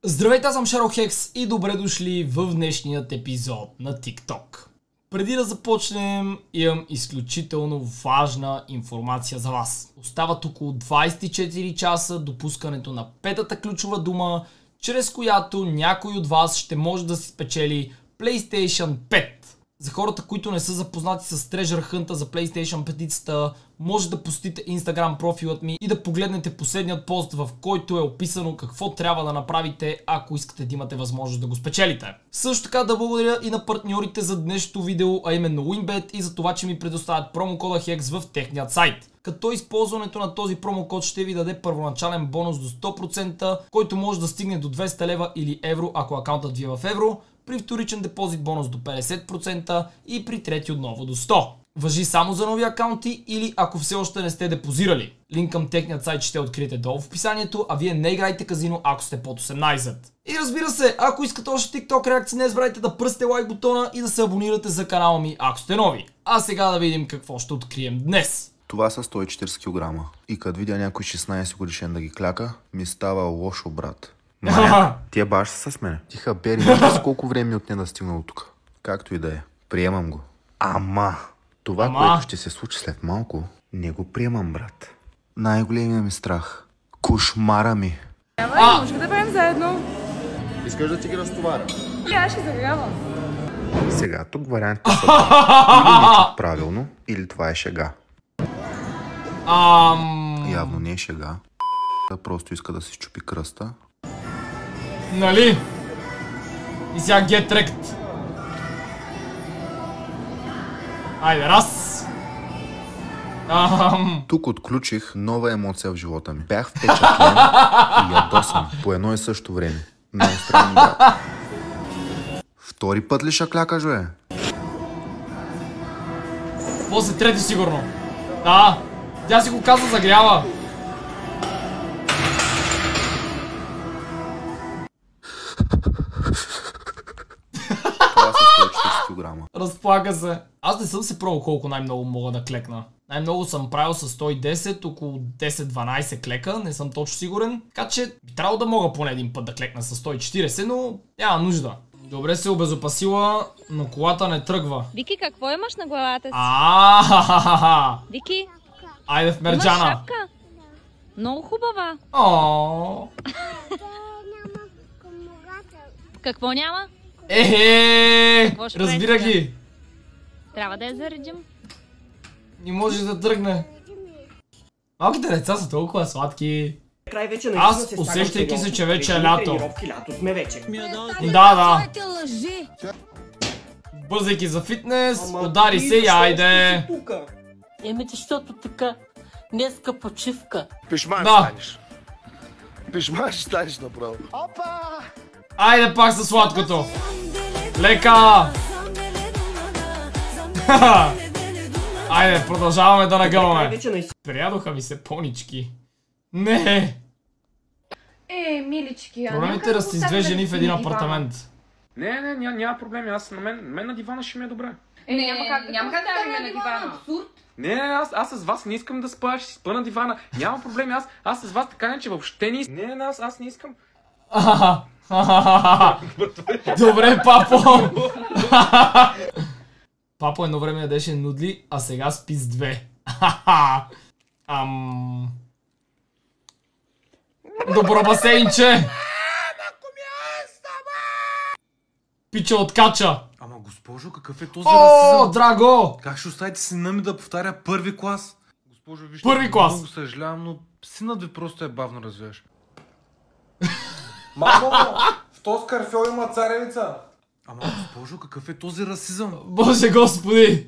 Здравейте, аз съм Шерлок Хекс и добре дошли в днешният епизод на TikTok. Преди да започнем, имам изключително важна информация за вас. Остават около 24 часа до пускането на петата ключова дума, чрез която някой от вас ще може да си спечели PlayStation 5. За хората, които не са запознати с Treasure Hunt за PlayStation 5, може да посетите Instagram профилът ми и да погледнете последният пост, в който е описано какво трябва да направите, ако искате да имате възможност да го спечелите. Също така да благодаря и на партньорите за днешното видео, а именно WinBet, и за това, че ми предоставят промокода HEX в техният сайт. Като използването на този промокод ще ви даде първоначален бонус до 100%, който може да стигне до 200 лева или евро, ако акаунтът ви е в евро, при вторичен депозит бонус до 50% и при трети отново до 100%. Важи само за нови акаунти или ако все още не сте депозирали. Линк към техният сайт ще откриете долу в описанието, а вие не играйте казино, ако сте под 18. И разбира се, ако искате още TikTok реакции, не забравяйте да пръсте лайк бутона и да се абонирате за канала ми, ако сте нови. А сега да видим какво ще открием днес. Това са 140 кг. И като видя някой 16 годишен да ги кляка, ми става лошо, брат. Маня, тия баш са с мене. Тиха, Бери, с колко време отне да стигна от тук. Както и да е. Приемам го. Ама, което ще се случи след малко, не го приемам, брат. Най-големия ми страх. Кошмара ми. Може да правим заедно. Искаш да ти ги разтоваря? Аз ще загрявам. Сега, тук вариантите са или не чух правилно, или това е шега. Явно не е шега. Просто иска да се счупи кръста. Нали? И сега get wrecked. Айде, раз. Тук отключих нова емоция в живота ми. Бях впечатлен и ядосан по едно и също време. Много странно, брат. Втори път ли шаклякаш, бе? После трети сигурно. Да, тя си го каза, загрява. Това са 140 кг. Разплака се. Аз не съм се пробвал колко най-много мога да клекна. Най-много съм правил с 110, около 10-12 клека, не съм точно сигурен. Така че би трябвало да мога поне един път да клекна с 140, но няма нужда. Добре се обезопасила, но колата не тръгва. Вики, какво имаш на главата си? Вики, Айде в Мерджана. имаш шапка? Много хубава. Какво няма? Разбира ги. Трябва да я заредим. Не може да тръгне. Малките деца са толкова сладки. Край вече Аз, усещайки се, че вече е лято. Лято сме вече. Да. Бързайки за фитнес, удари се и айде. Защото така, днеска почивка. Пешман станеш. Пешман ще станеш направо. Айде пак със сладкото. Лека! Айде, продължаваме да нагъваме. Прядоха ми се понички. Не! Милички, проблемите да сте две жени в един апартамент. Не, няма проблеми. Аз на мен на дивана ще ми е добре. Няма как да ставим на дивана. Абсурд. Не, аз с вас не искам да спа, ще си спа на дивана. Няма проблеми, аз с вас така не, че въобще не искам. Не, аз не искам. Добре, папо! Папо едно време ядеше нудли, а сега спи с две. Добро басейнче! Пича откача! Ама госпожо, какъв е този расизъм? О, драго! Как ще оставите сина ми да повтаря първи клас? Госпожо, вижте, първи клас! Много съжалявам, но синът ви просто е бавно развиваш. Мамо, в този карфьол има царевица. Ама госпожо, какъв е този расизъм? Боже господи!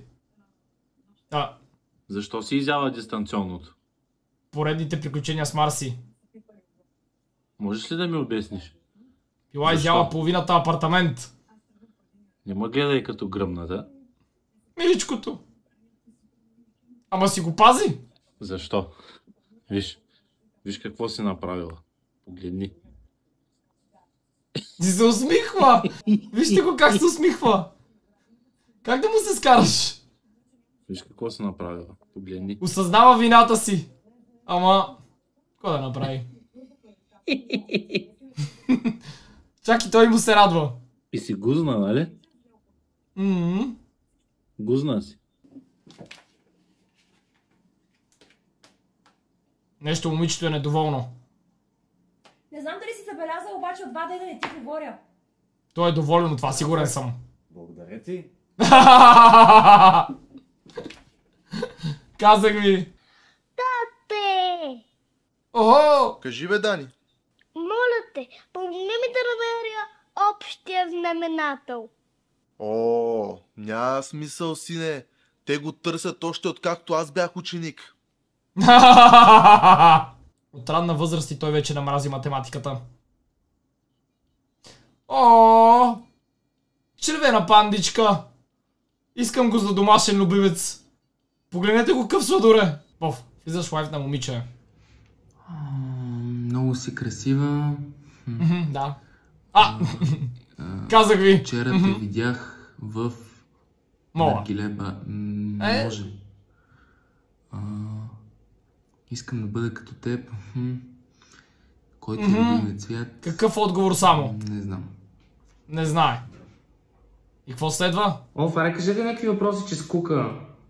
Защо си изява дистанционното? Поредните приключения с Марси. Можеш ли да ми обясниш? Била изява половината апартамент. Не ме гледай като гръмната. Миличкото. Ама си го пази. Защо? Виж какво си направила. Погледни. Ти се усмихва! Вижте го как се усмихва! Как да му се скараш? Виж какво си направила. Погледни. Осъзнава вината си. Ама... Какво да направи? Чак и той му се радва. И си гузна, нали? Гузна си. Нещо момичето е недоволно. Не знам дали си забелязал, обаче от 2 дена не ти говоря. Той е доволен от това, сигурен съм. Благодаря ти. Казах ви. Тате! Охо! Кажи бе, Дани. Моля те, помогни ми да намеря общия знаменател. О, няма смисъл, сине. Те го търсят още откакто аз бях ученик. От ранна възраст и той вече намрази математиката. О, червена пандичка. Искам го за домашен любимец. Погледнете го къв сладуре. Пов, влизаш лайф на момиче. Много си красива. Да. Казах ви. Вчера те видях в Наргилеба. Може. Искам да бъда като теб. Който е любимият цвят? Какъв отговор само? Не знам. Не знае. И какво следва? Фаре, кажете някакви въпроси, че скука.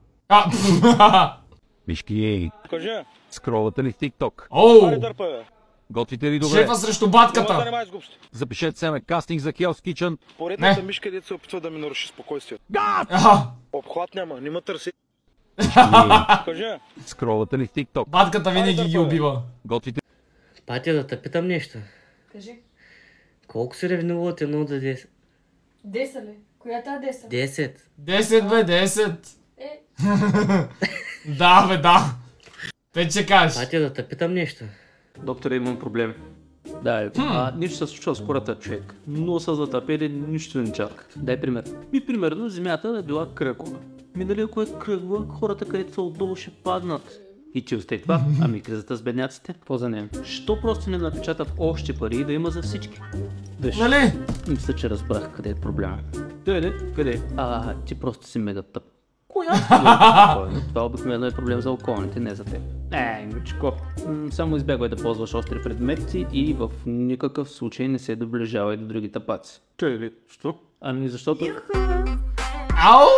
Мишки, кажи, скролвате ли в TikTok? Готвите ли добре? Шефа срещу батката. Запишете се ме кастинг за Hell's Kitchen. Поредната мишка, дето се опитва да ми наруши спокойствието. Обхват няма ме търси. Кажи, скролвате ли в TikTok? Батката винаги ги убива. Готвите. Патя, да те питам нещо. Кажи. Колко се ревнува от 1 до 10? 10 ли? Коята е 10? 10. 10 бе, 10. Да бе, да. Те че кажеш. Патя, да те питам нещо. Доктор, имам проблем. Да, нищо се случва с хората, човек. Но са затъпели, нищо не чака. Дай пример. Примерно, земята е била кръгла. Дали ако е кръгла, хората, където са отдолу, ще паднат. И че остай това, кризата с бедняците, какво за нея? Що просто не напечатат още пари да има за всички? Нали? Мисля, че разбрах къде е проблема. Къде? Ти просто си мега тъп. Коя? Това обикновено е проблем за околните, не за теб. Мичко, само избягвай да ползваш остри предмети и в никакъв случай не се доближавай до другите паци. Чай, що? Защото... Ау!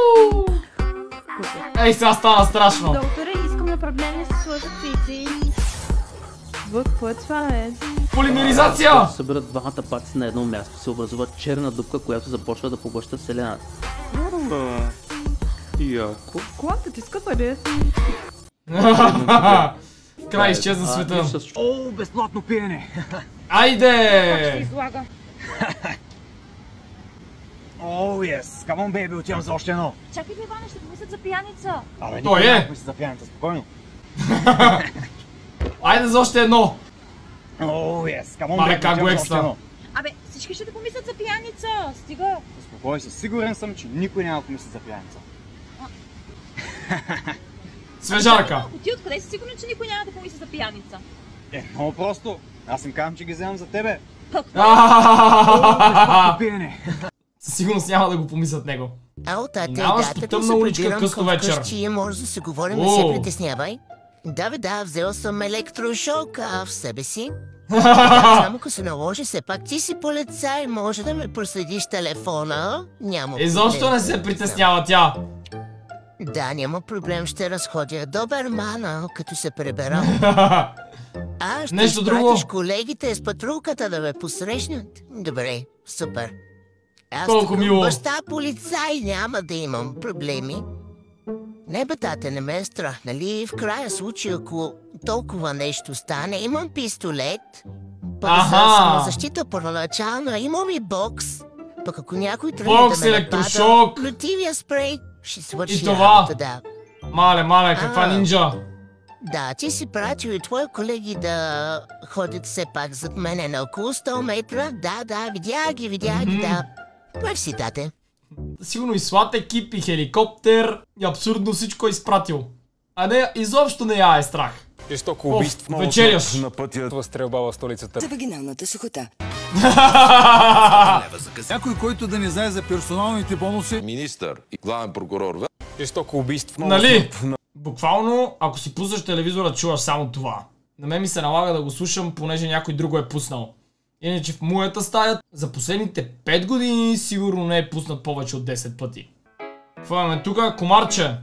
Ей, сега стана страшно. Докторе, искам направление с сложат пици. Какво е това, бе? Полимеризация! Когато съберат двамата паци на едно място, се образува черна дупка, която започва да поглъща Вселената. Яко. Колата ти скъпа, де? Край, изчезна света. О, безплатно пиене! Айде! О, ес! Камон, бейби, отивам за още едно. Чакай, Иване, ще помислят за пияница. Той е! Мисля за пияница, спокойно. Айде за още едно. О, ес! Камон, бейби, отивам за още едно. Всички ще да помислят за пияница. Стига. Успокой се, сигурен съм, че никой няма да помисли за пияница. Свежарка. Ти откъде си сигурен, че никой няма да помисли за пияница? Много просто. Аз им казвам, че ги вземам за тебе. Със сигурност няма да го помислят него. Ало, тате, да, тъмна уличка късно вечер. Може да се говорим, не се притеснявай. Да, взел съм електрошок в себе си. Само ако се наложи, все пак ти си полицай, може да ме проследиш телефона. Няма. Изобщо не се притеснява тя. Да, няма проблем, ще разходя добермана, като се пребера. Ще изпратиш колегите с патрулката да ме посрещнат. Добре, супер. Аз като баща полицай няма да имам проблеми. Не бе, тате, не ме е страх, нали? В края случай, ако толкова нещо стане, имам пистолет. Пък за самозащита първоначално имам и бокс. Пък ако някой трябва да ме напада, противия спрей ще свърши работа, да. Мале, каква нинджа? Да, ти си пратил и твои колеги да ходят все пак зад мене на около 100 метра. Да, видях ги, да. Прав си, тате. Сигурно и слад екип, и хеликоптер, и абсурдно всичко е изпратил. А не, изобщо не я е страх. Жестоко убийство на пътя стрелба в столицата. За вагиналната сухота. Някой, който да не знае за персоналните бонуси. Министър и главен прокурор. Жестоко убийство. Нали? Буквално, ако си пуснеш телевизора, чуваш само това. На мен ми се налага да го слушам, понеже някой друго е пуснал. Иначе в моята стая за последните 5 години сигурно не е пуснат повече от 10 пъти. Какво имаме тук? Комарче.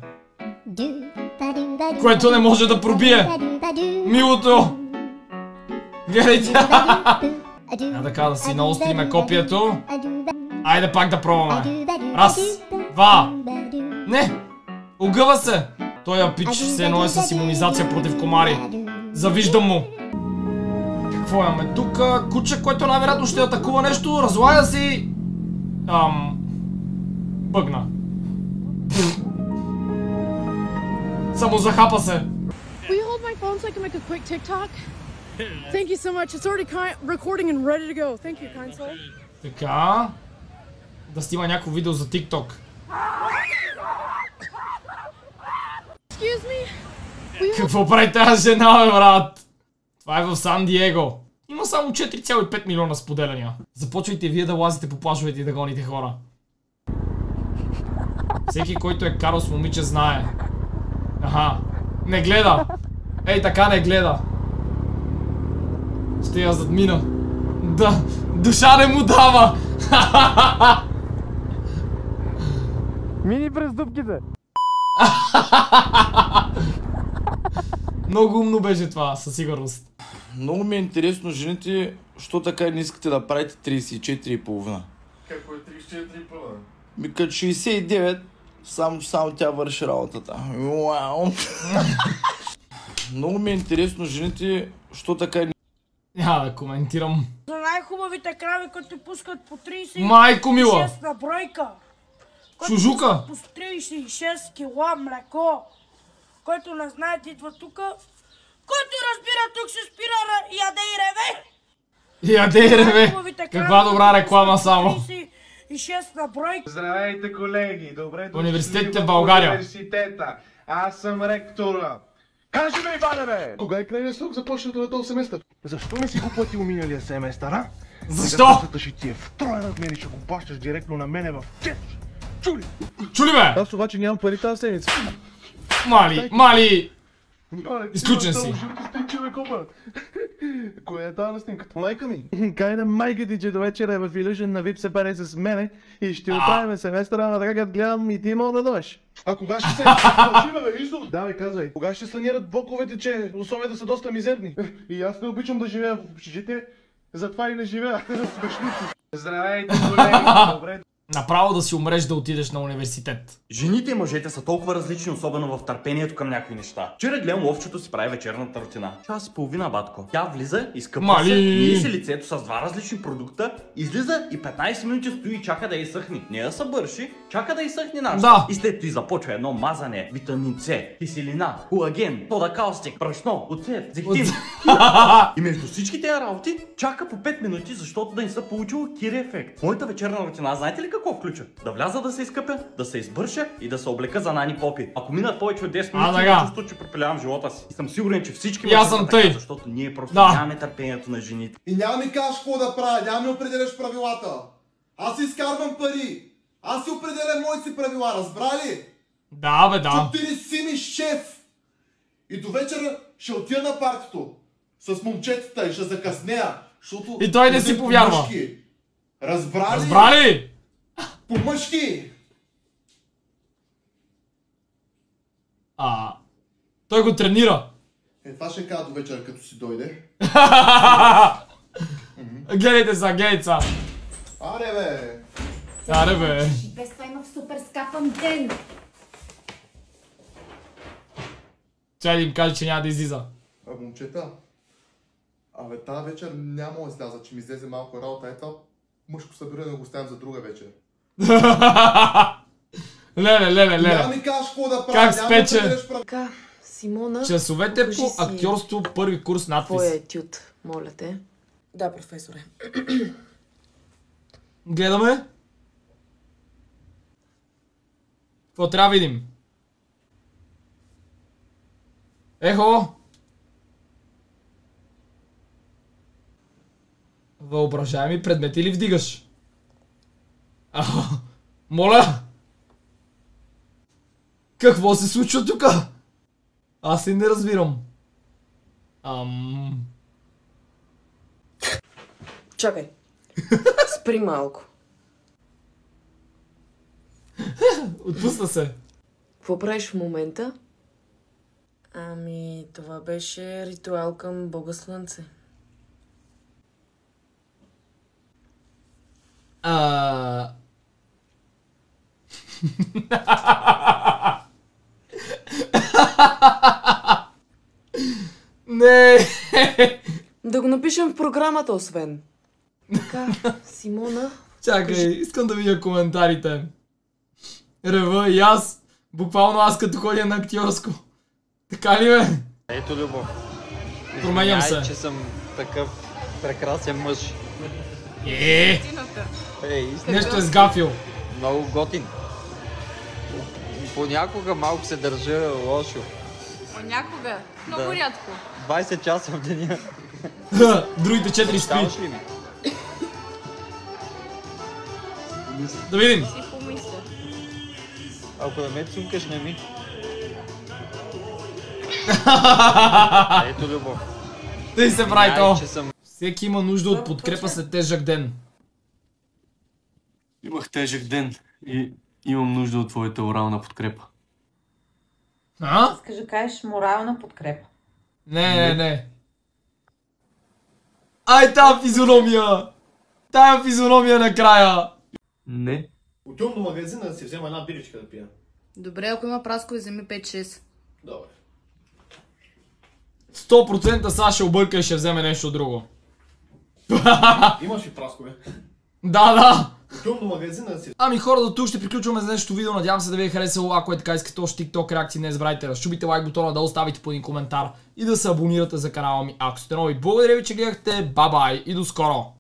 Което не може да пробие. Милото. Гледайте. Така да си наостриме копието. Айде пак да пробваме. Раз, два. Не! Огъва се! Той пич се едно е с имунизация против комари. Завиждам му. Какво имаме тук? Куче, което най-вероятно ще атакува нещо. Разлага си... Бъгна. Само захапа се. Will you hold my phone so I can make a quick TikTok? Thank you so much. It's already recording and ready to go. Thank you, kind soul. Така. Да снима някакво видео за TikTok. Excuse me? Какво прави тази жена, бе, брат? Това е в Сан Диего. Има само 4,5 милиона споделяния. Започвайте вие да лазите по плажовете и да гоните хора. Всеки, който е карал с момиче, знае. Аха. Не гледа. Ей, така не гледа. Ще я задмина. Да. Душа не му дава. Мини през дупките. Много умно беше това, със сигурност. Много ми е интересно, жените, що така не искате да правите 34,5? Какво е 34,5? Ми като 69, само тя върши работата. Много ми е интересно, жените, що така не... Няма да коментирам. За най-хубавите крави, които пускат по 36 Майко мила! на бройка. Шужука! По 36 кила млеко. Който не знаете, идва тука. Който разбира, тук се спира, яде и реве. Яде и реве! Каква добра реклама само. 36 на бройка. Здравейте, колеги! Добре дошли Университетите в България. Университета. Аз съм ректора. Кажи ми, Иване, бе! Кога е крайният срок за почването на този семестър? Защо не си го платил миналия семестър, а? Защо? Сега ще ти е в троен размер и ще го плащаш директно на мене в кеш. Чули? Чули, бе? Аз обаче нямам пари тази седмица. Мали! Изключен си. Коя е тази на снимката? Майка ми. Кай на майка ти, че до вечера е в Illusion на VIP се пари с мене и ще оправим семестъра, а така като гледам и ти мога да дойдеш. А кога ще се... Давай, казвай. Кога ще санират блоковете, че условията са доста мизерни? И аз не обичам да живея в общежитие, затова и не живея. Здравейте, колеги. Добре. Направо да си умреш да отидеш на университет. Жените и мъжете са толкова различни, особено в търпението към някои неща. Вчера гледам ловчето си прави вечерната рутина. Час и половина, батко. Тя влиза, изкъпва се, мие си лицето с два различни продукта, излиза и 15 минути стои и чака да изсъхне. Не да се бърши, чака да изсъхне нашата. Да. И след това започва едно мазане, витамин С, киселина, колаген, сода каустик, брашно, оцет, зехтин. И между всички тези работи чака по 5 минути, защото да не се получило кири ефект. Моята вечерна рутина, знаете ли какво включва? Да вляза да се изкъпя, да се избърша и да се облека за Нани Попи. Ако минат повече от 10 минути, не чувствам, че пропилявам живота си. И съм сигурен, че всички мъже са така, защото ние просто нямаме търпението на жените. И няма ми кажеш какво да правя, няма ми определяш правилата. Аз си изкарвам пари. Аз си определям моите правила, разбра ли? Да, бе, да. Ти не си ми шеф. И до вечера ще отида на партито с момчетата и ще закъснея, защото... И той не си повярва. Разбра ли? Разбра ли? По-мъжки! Той го тренира. Това ще кажа до вечера, като си дойде. Гледайте са, гледайте са. Аре, бе! Аре, бе! Без това имах супер скапан ден. Чай да им каже, че няма да излиза. Момчета, тази вечер няма да изляза, че ми излезе малко работа. Ето, мъжко събиране го оставям за друга вечер. Леле. Няма ми кажеш какво да правя. Как спече? Така, Симона, часовете по актьорство, първи курс надпис. Твоя етюд, моля те. Да, професоре. Гледаме. Какво трябва да видим? Ехо! Въображаеми предмети ли вдигаш? Моля! Какво се случва тука? Аз и не разбирам. Чакай. Спри малко. Отпусна се. Какво правиш в момента? Ами, това беше ритуал към Бога Слънце. Не. Да го напишем в програмата, освен. Така, Симона. Чакай, искам да видя коментарите. Рева и аз. Буквално аз като ходя на актьорско. Така ли бе? Ето, Любов. Променям се. Че съм такъв прекрасен мъж. Нещо е сгафил. Много готин. Понякога малко се държа лошо. Понякога? Много рядко. 20 часа в деня. Другите 4 спи. Ли ми? Да видим. Си помисля. Ако да ме цункаш, не ми. Ето, Любов. Тъй се прави то. Съм... Всеки има нужда от подкрепа след тежък ден. Имах тежък ден и имам нужда от твоята орална подкрепа. А? Искаш да кажеш морална подкрепа. Не. Ай, тая физиономия! Тая физиономия накрая! Не. Отивам до магазина да си взема една биричка да пия. Добре, ако има праскови, вземи 5-6. Добре. 100% сега ще обърка и ще вземе нещо друго. Имаш ли праскове? Да. Отивам до магазина да си... Ами хора, до тук ще приключваме за днешното видео. Надявам се да ви е харесало. Ако е така, искате още TikTok реакции, не забравяйте да щупите лайк бутона, да оставите по един коментар и да се абонирате за канала ми, ако сте нови. Благодаря ви, че гледахте. Бай-бай и до скоро!